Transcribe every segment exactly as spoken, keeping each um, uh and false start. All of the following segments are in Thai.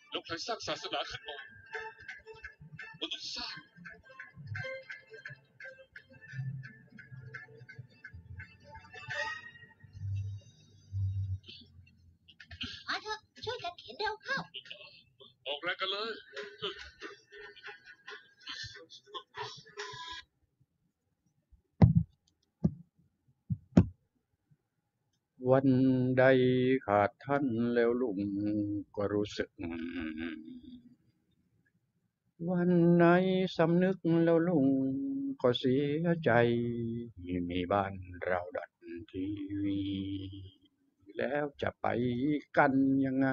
แล้วใครสร้างศาสนาขึ้นมามนุษย์สร้างมาเถอะช่วยกันเขียนเร็วเข้าออกแรงกันเลยวันใดขาดท่านแล้วลุงก็รู้สึกวันไหนสำนึกแล้วลุงก็เสียใจมีบ้านเราดันทีวีแล้วจะไปกันยังไง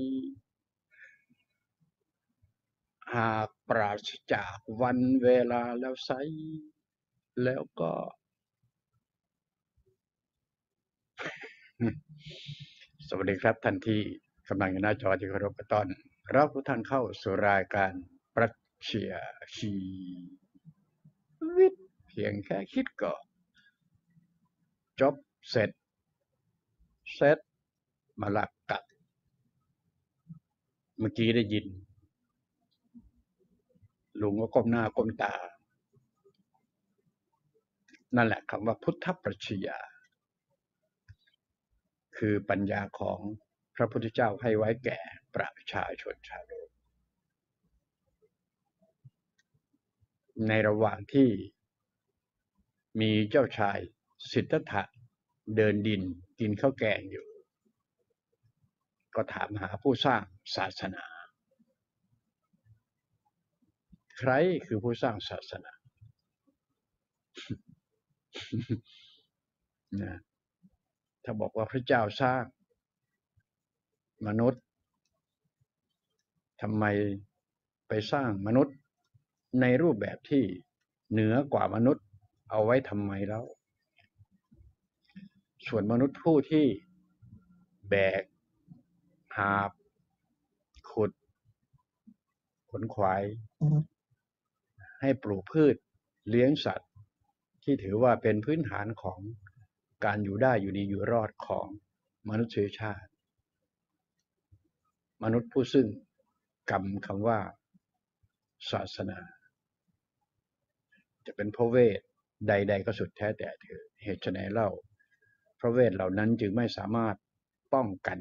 หากปราศจากวันเวลาแล้วไซแล้วก็สวัสดีครับท่านที่กำลังอยู่หน้าจอที่เคารพต้อนรับทุกท่านเข้าสู่รายการปรัชญาชีวิตเพียงแค่คิดก็จบเสร็จเสร็จมาลักกัดเมื่อกี้ได้ยินลุงก็ก้มหน้าก้มตานั่นแหละคำว่าพุทธปรัชญาคือปัญญาของพระพุทธเจ้าให้ไว้แก่ประชาชนชาวโลกในระหว่างที่มีเจ้าชายสิทธัตถะเดินดินกินข้าวแกงอยู่ก็ถามหาผู้สร้างศาสนาใครคือผู้สร้างศาสนานะถ้าบอกว่าพระเจ้าสร้างมนุษย์ทำไมไปสร้างมนุษย์ในรูปแบบที่เหนือกว่ามนุษย์เอาไว้ทำไมแล้วส่วนมนุษย์ผู้ที่แบกหาบขุดขนขวายให้ปลูกพืชเลี้ยงสัตว์ที่ถือว่าเป็นพื้นฐานของการอยู่ได้อยู่ดีอยู่รอดของมนุษยชาติมนุษย์ผู้ซึ่งกำคำว่าศาสนาจะเป็นพระเวทใดๆก็สุดแท้แต่เถิดเหตุไฉนเล่าพระเวทเหล่านั้นจึงไม่สามารถป้องกัน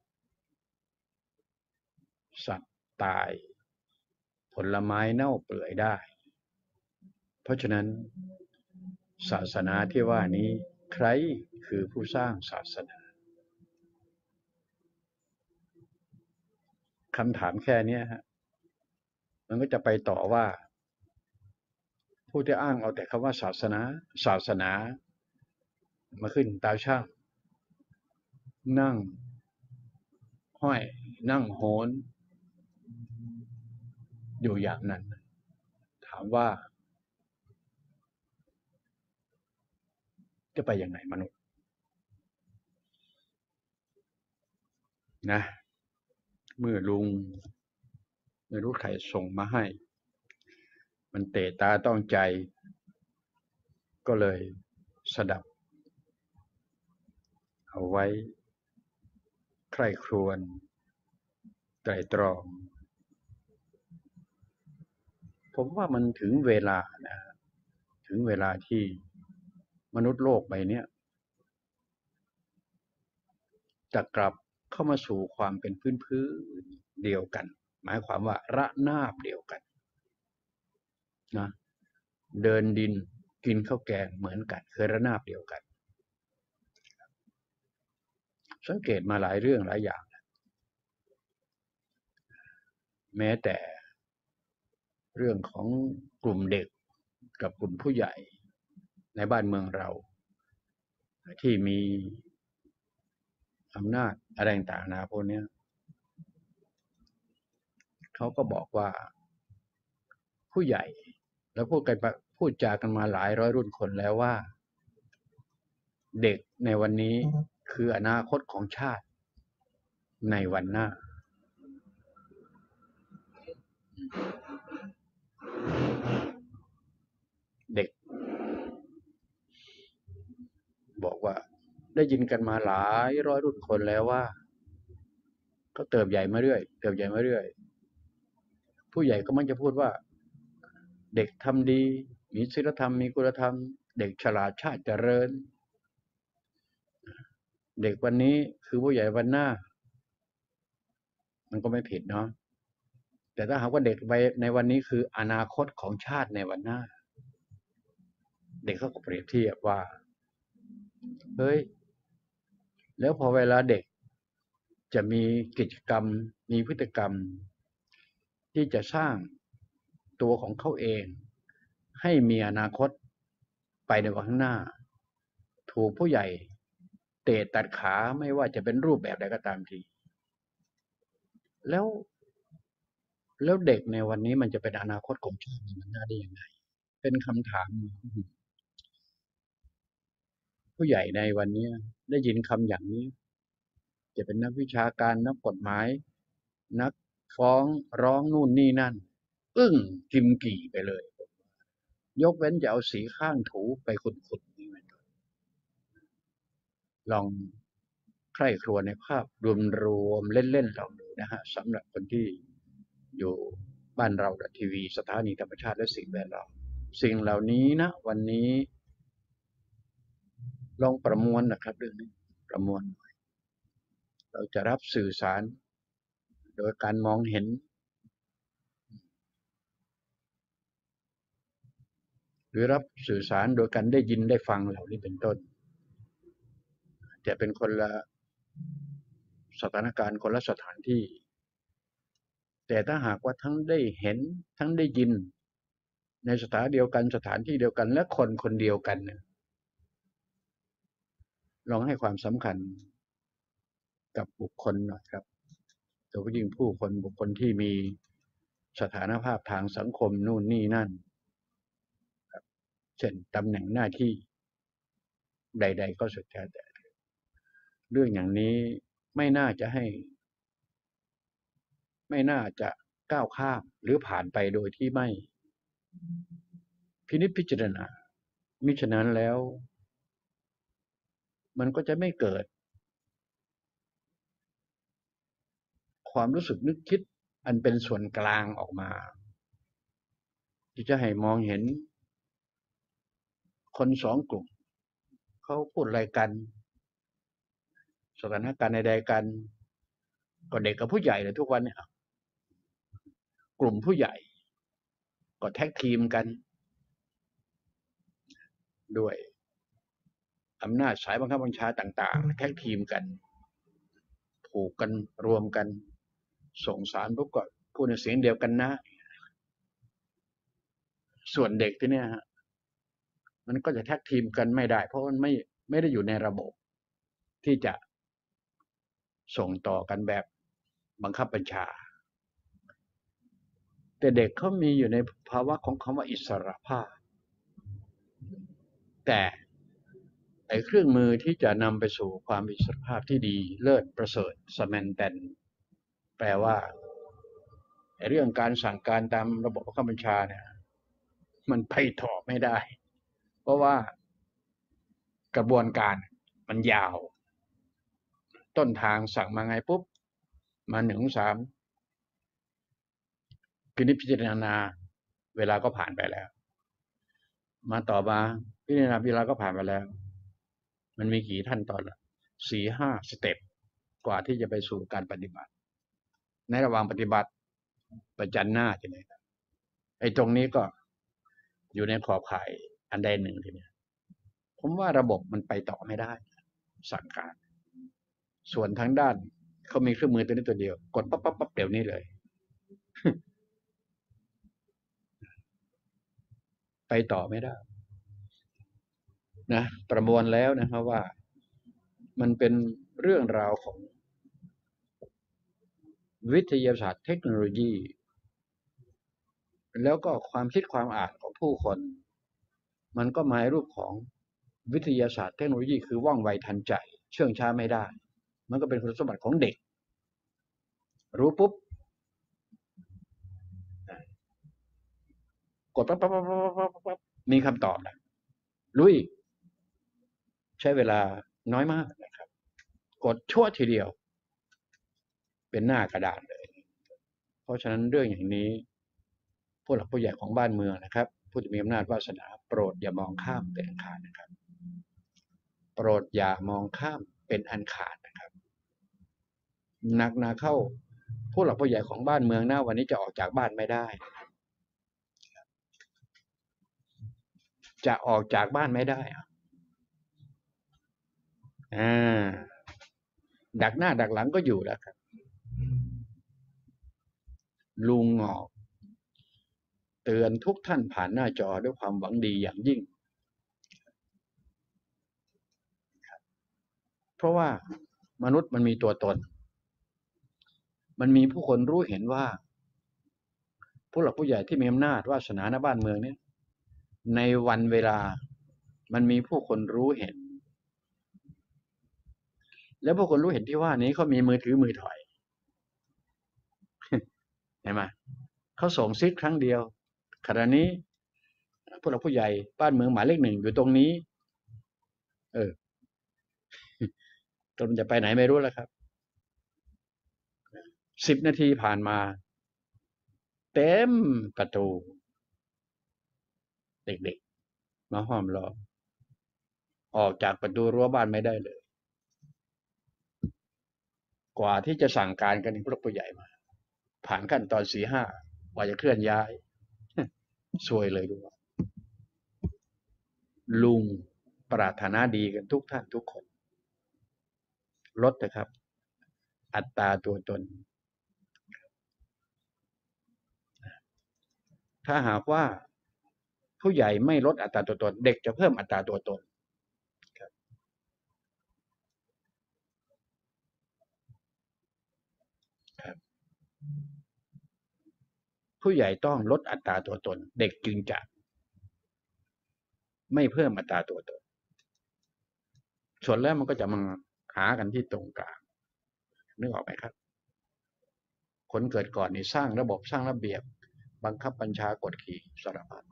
สัตว์ตายผลไม้เน่าเปื่อยได้เพราะฉะนั้นศาสนาที่ว่านี้ใครคือผู้สร้างศาสนาคำถามแค่นี้ฮะมันก็จะไปต่อว่าผู้ที่อ้างเอาแต่คำว่าศาสนาศาสนามาขึ้นตาช่างนั่งห้อยนั่งโหนอยู่อย่างนั้นถามว่าจะไปยังไงมนุษย์นะเมื่อลุงไม่รู้ใครส่งมาให้มันเตะตาต้องใจก็เลยสดับเอาไว้ใคร่ครวญไตร่ตรองผมว่ามันถึงเวลานะถึงเวลาที่มนุษย์โลกใบนี้จะกลับเข้ามาสู่ความเป็นพื้นพื้นเดียวกันหมายความว่าระนาบเดียวกันนะเดินดินกินข้าวแกงเหมือนกันคือระนาบเดียวกันสังเกตมาหลายเรื่องหลายอย่างแม้แต่เรื่องของกลุ่มเด็กกับกลุ่มผู้ใหญ่ในบ้านเมืองเราที่มีอำนาจอะไรต่างๆนะพวกนี้เขาก็บอกว่าผู้ใหญ่แล้วพูดกันพูดจากันมาหลายร้อยรุ่นคนแล้วว่าเด็กในวันนี้คืออนาคตของชาติในวันหน้าเด็กบอกว่าได้ยินกันมาหลายร้อยรุ่นคนแล้วว่าก็เติบใหญ่มาเรื่อยเติบใหญ่มาเรื่อยผู้ใหญ่ก็มักจะพูดว่าเด็กทำดีมีศีลธรรมมีคุณธรรมเด็กฉลาดชาติเจริญเด็กวันนี้คือผู้ใหญ่วันหน้ามันก็ไม่ผิดเนาะแต่ถ้าหากว่าเด็กไปในวันนี้คืออนาคตของชาติในวันหน้าเด็กเขาก็เปรียบเทียบว่าเฮ้ยแล้วพอเวลาเด็กจะมีกิจกรรมมีพฤติกรรมที่จะสร้างตัวของเขาเองให้มีอนาคตไปในวันข้างหน้าถูกผู้ใหญ่เตะตัดขาไม่ว่าจะเป็นรูปแบบใดก็ตามทีแล้วแล้วเด็กในวันนี้มันจะเป็นอนาคตของชาติในวันหน้าได้ยังไงเป็นคำถามผู้ใหญ่ในวันนี้ได้ยินคำอย่างนี้จะเป็นนักวิชาการนักกฎหมายนักฟ้องร้องนู่นนี่นั่นอึ้งกิมกี่ไปเลยยกเว้นจะเอาสีข้างถูไปขุดๆนี่มันลองใคร่ครวญในภาพรวมๆเล่นๆลองดูนะฮะสำหรับคนที่อยู่บ้านเราทีวีสถานีธรรมชาติและสิ่งแวดล้อมสิ่งเหล่านี้นะวันนี้ลองประมวลนะครับเรื่องนี้ประมวลเราจะรับสื่อสารโดยการมองเห็นหรือรับสื่อสารโดยการได้ยินได้ฟังเหล่านี้เป็นต้นจะเป็นคนละสถานการณ์คนละสถานที่แต่ถ้าหากว่าทั้งได้เห็นทั้งได้ยินในสถานเดียวกันสถานที่เดียวกันและคนคนเดียวกันเนี่ยลองให้ความสำคัญกับบุคคลหน่อยครับโดยเฉพาะยิ่งผู้คนบุคคลที่มีสถานภาพทางสังคมนู่นนี่นั่นเช่นตำแหน่งหน้าที่ใดๆก็สุดแท้แต่เรื่องอย่างนี้ไม่น่าจะให้ไม่น่าจะก้าวข้ามหรือผ่านไปโดยที่ไม่พินิจพิจารณามิฉะนั้นแล้วมันก็จะไม่เกิดความรู้สึกนึกคิดอันเป็นส่วนกลางออกมาที่จะให้มองเห็นคนสองกลุ่มเขาพูดอะไรกันสถานการณ์ใดๆกันก็เด็กกับผู้ใหญ่เลยทุกวันเนี่ยกลุ่มผู้ใหญ่ก็แท็กทีมกันด้วยอำนาจสายบังคับบัญชาต่างๆแท็กทีมกันผูกกันรวมกันส่งสารปุ๊บก็พูดในเสียงเดียวกันนะส่วนเด็กที่เนี่ยฮะมันก็จะแท็กทีมกันไม่ได้เพราะมันไม่ไม่ได้อยู่ในระบบที่จะส่งต่อกันแบบบังคับบัญชาแต่เด็กเขามีอยู่ในภาวะของคำว่าอิสรภาพแต่ไอ้เครื่องมือที่จะนำไปสู่ความอิสรภาพที่ดีเลิศประเสริฐสแมนแตนแปลว่าเรื่องการสั่งการตามระบบบังคับบัญชาเนี่ยมันไปต่อไม่ได้เพราะว่ากระบวนการมันยาวต้นทางสั่งมาไงปุ๊บมาหนึ่งสามพินิจพิจารณาเวลาก็ผ่านไปแล้วมาต่อมาพิจารณาเวลาก็ผ่านไปแล้วมันมีกี่ขั้นตอนละสี่ห้าสเต็ปกว่าที่จะไปสู่การปฏิบัติในระหว่างปฏิบัติประจันหน้าทีนี้ไอ้ตรงนี้ก็อยู่ในขอบข่ายอันใดหนึ่งทีนี้ผมว่าระบบมันไปต่อไม่ได้สั่งการส่วนทางด้านเขามีเครื่องมือตัวนี้ตัวเดียวกดปั๊บปั๊บปั๊บเดี๋ยวนี้เลยไปต่อไม่ได้นะประมวลแล้วนะครับว่ามันเป็นเรื่องราวของวิทยาศาสตร์เทคโนโลยีแล้วก็ความคิดความอ่านของผู้คนมันก็มาในรูปของวิทยาศาสตร์เทคโนโลยีคือว่องไวทันใจเชื่องช้าไม่ได้มันก็เป็นคุณสมบัติของเด็กรู้ปุ๊บกดปั๊บปั๊บปั๊บปั๊บปั๊บมีคำตอบแล้วลุยใช้เวลาน้อยมากนะครับกดชั่วทีเดียวเป็นหน้ากระดานเลยเพราะฉะนั้นเรื่องอย่างนี้ผู้หลักผู้ใหญ่ของบ้านเมืองนะครับผู้ที่มีอำนาจวาสนาโปรดอย่ามองข้ามเป็นอันขาดนะครับโปรดอย่ามองข้ามเป็นอันขาดนะครับหนักหนาเข้าผู้หลักผู้ใหญ่ของบ้านเมืองหน้าวันนี้จะออกจากบ้านไม่ได้จะออกจากบ้านไม่ได้อ่าดักหน้าดักหลังก็อยู่แล้วครับลุงงอกเตือนทุกท่านผ่านหน้าจอด้วยความหวังดีอย่างยิ่งเพราะว่ามนุษย์มันมีตัวตนมันมีผู้คนรู้เห็นว่าผู้หลักผู้ใหญ่ที่มีอำนาจวาสนาในบ้านเมืองนี้ในวันเวลามันมีผู้คนรู้เห็นแล้วผู้คนรู้เห็นที่ว่านี้เขามีมือถือมือถอยเห็นไหมเขาส่งซิกครั้งเดียวขณะนี้ผู้หลักผู้ใหญ่บ้านเมืองหมายเลขหนึ่งอยู่ตรงนี้เออมันจะไปไหนไม่รู้แล้วครับสิบนาทีผ่านมาเต็มประตูเด็กๆมาห้อมล้อมออกจากประตูรั้วบ้านไม่ได้เลยกว่าที่จะสั่งการกันผู้หลักผู้ใหญ่มาผ่านขั้นตอนสี่ห้ากว่าจะเคลื่อนย้ายซวยเลยดูว่าลุงปรารถนาดีกันทุกท่านทุกคนลดนะครับอัตราตัวตนถ้าหากว่าผู้ใหญ่ไม่ลดอัตราตัวตนเด็กจะเพิ่มอัตราตัวตนครับครับผู้ใหญ่ต้องลดอัตราตัวตนเด็กจึงจะไม่เพิ่มอัตราตัวตนส่วนแล้วมันก็จะมาหากันที่ตรงกลางนึกออกไหมครับคนเกิดก่อนนี่สร้างระบบสร้างระเบียบบังคับบัญชากดขี่สารพัด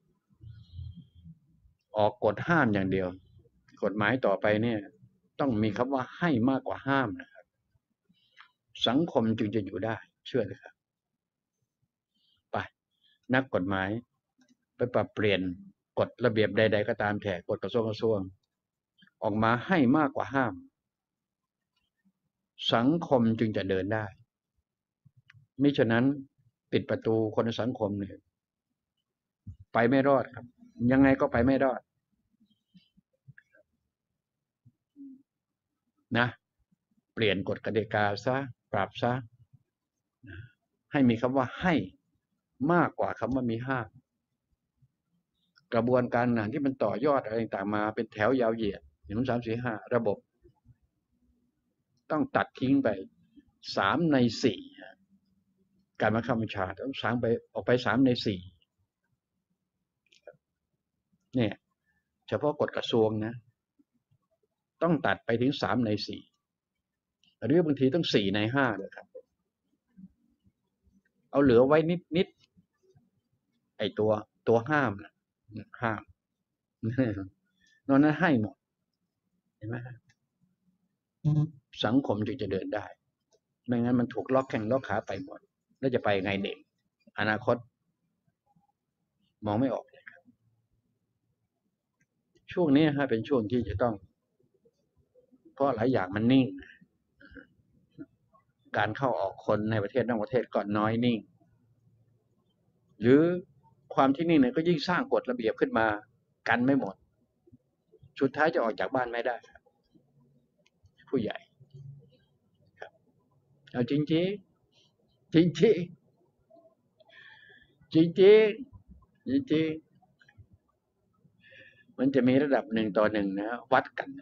ออกกฎห้ามอย่างเดียวกฎหมายต่อไปเนี่ยต้องมีคำว่าให้มากกว่าห้ามนะครับสังคมจึงจะอยู่ได้เชื่อเลยครับไปนักกฎหมายไปปรับเปลี่ยนกฎระเบียบใดๆก็ตามแถกฎกระทรวงกระทรวงออกมาให้มากกว่าห้ามสังคมจึงจะเดินได้มิฉะนั้นปิดประตูคนในสังคมเนี่ยไปไม่รอดครับยังไงก็ไปไม่รอดนะเปลี่ยนกฎกติกาซะปรับซะให้มีคำว่าให้มากกว่าคำว่ามีห้ามกระบวนการนั้นที่มันต่อยอดอะไรต่างมาเป็นแถวยาวเหยียดหนึ่งสามสี่ห้าระบบต้องตัดทิ้งไปสามในสี่การบังคับบัญชาต้องสามไปออกไปสามในสี่เนี่ยเฉพาะกฎกระทรวงนะต้องตัดไปถึงสามในสี่หรือบางทีต้องสี่ในห้าเลยครับเอาเหลือไว้นิดนิดไอตัวตัวห้ามนะห้ามนอกนั้นให้หมดเห็นไหมสังคมจึงจะเดินได้ไม่งั้นมันถูกล็อกแข้งล็อกขาไปหมดแล้วจะไปไงเด็กอนาคตมองไม่ออกเลยครับช่วงนี้ฮะเป็นช่วงที่จะต้องเพราะหลายอย่างมันนิ่งการเข้าออกคนในประเทศนอกประเทศก็น้อยนิ่งหรือความที่นิ่งเนี่ยก็ยิ่งสร้างกฎระเบียบขึ้นมากันไม่หมดสุดท้ายจะออกจากบ้านไม่ได้ครับผู้ใหญ่ครับเอาจริงจริงจริงจริงจริงจริงจริงจริงมันจะมีระดับหนึ่งต่อหนึ่งนะวัดกัน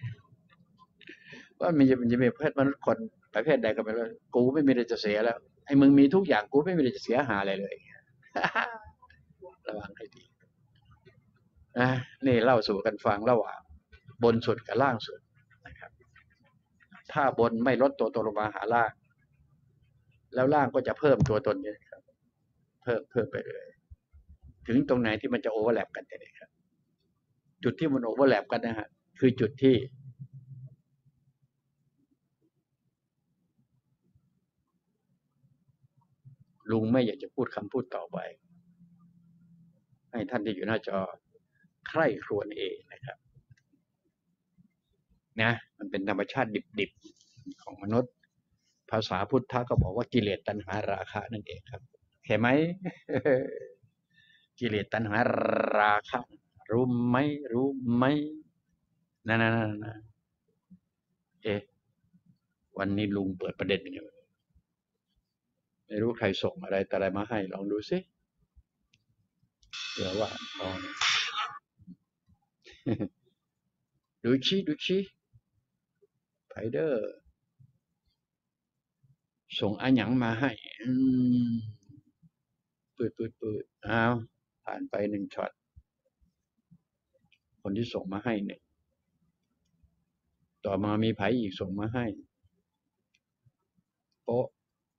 ว่ามันจะมันจะมีประเภทมนุษย์คนประเภทใดก็ไม่รู้กูไม่มีอะไรจะเสียแล้วไอ้มึงมีทุกอย่างกูไม่มีอะไรจะเสียหาอะไรเลยระวังให้ดีอ่ะนี่เล่าสู่กันฟังระหว่างบนสุดกับล่างสุดนะครับถ้าบนไม่ลดตัวตนลงมาหาล่างแล้วล่างก็จะเพิ่มตัวตนเนี่ยครับเพิ่มเพิ่มไปเลยถึงตรงไหนที่มันจะโอเวอร์แลปกันเนี่ยครับจุดที่มันโอเวอร์แลปกันนะฮะคือจุดที่ลุงไม่อยากจะพูดคำพูดต่อไปให้ท่านที่อยู่หน้าจอใคร่ครวญเองนะครับนะมันเป็นธรรมชาติดิบๆของมนุษย์ ภาษาพุทธะก็บอกว่ากิเลสตัณหาราคะนั่นเองครับเห็นไหม กิเลสตัณหาราคะรู้ไหมรู้ไหมนั่นนั่นนั่นเอ๊ะวันนี้ลุงเปิดประเด็นยังไงไม่รู้ใครส่งอะไรแต่อะไรมาให้ลองดูสิเผื่อว่าอ๋อ ดูชี้ดูชี้ไพเดอร์ส่งอาหยังมาให้อืมปืดปืดปืดอ้าวผ่านไปหนึ่งช็อตคนที่ส่งมาให้หนึ่งต่อมามีไผอีกส่งมาให้โป๊ะ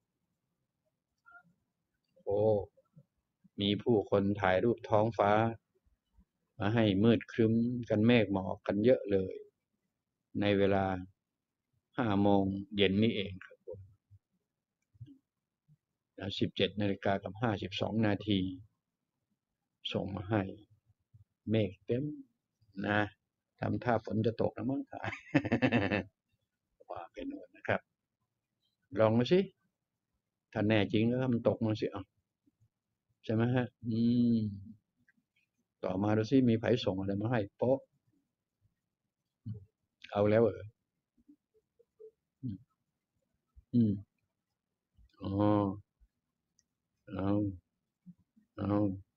โอ้มีผู้คนถ่ายรูปท้องฟ้ามาให้มืดครึ้มกันเมฆหมอกกันเยอะเลยในเวลาห้าโมงเย็นนี่เองครับผมสิบเจ็ดนาฬิกากับห้าสิบสองนาทีส่งมาให้เมฆเต็มนะทำท่าฝนจะตกนะมั้งค่ะ ว่าไปโน่นนะครับลองมาสิถ้าแน่จริงแล้วมันตกมาสิเอาใช่ไหมฮะอืมต่อมาดูสิมีไผส่งอะไรมาให้โป๊ะเอาแล้วเหรออืมอืมอ๋อเอาเอา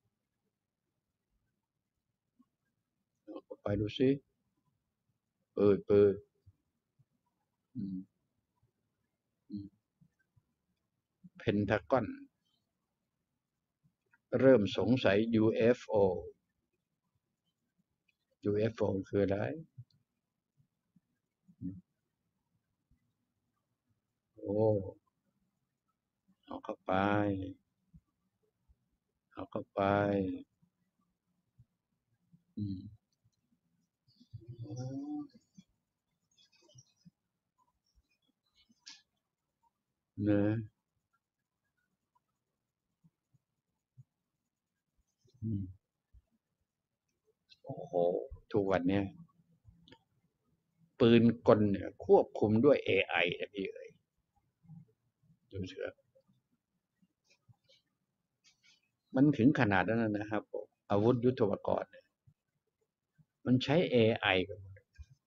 เอาไปดูสิเปิดเปิดอืมอืมเพนทากอนเริ่มสงสัย ยู เอฟ โอ ยู เอฟ โอ คืออะไรโอ้เอาเข้าไปเอาเข้าไปอืมอ๋อเนอะอืมโอ้โหทุกวันเนี้ยปืนกลเนี่ยควบคุมด้วย เอ ไอ นะพี่เอ๋ยดูเถอะมันถึงขนาดนั้นนะครับผมอาวุธยุทโธปกรณ์เนี่ยมันใช้ เอ ไอ กันหมด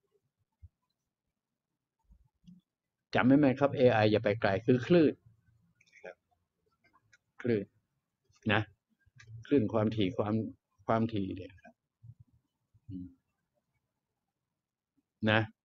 จำไม่ไหมครับ เอ ไอ อย่าไปไกลคือคลื่นครับคลื่นนะคลื่นความถี่ความความถี่เนี่ยครับอืมนะ